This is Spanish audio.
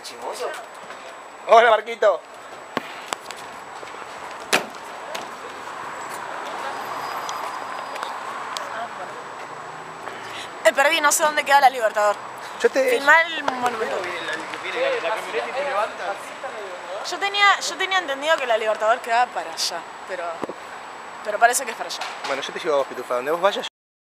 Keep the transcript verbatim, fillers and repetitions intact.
chimoso? Hola, Marquito. Me perdí, no sé dónde queda la Libertador. Yo te... Filmá el monumento. Viene la camioneta y te levanta. Yo tenía, yo tenía entendido que la Libertador quedaba para allá, pero, pero parece que es para allá. Bueno, yo te llevo a vos, Pitufa. Donde vos vayas, yo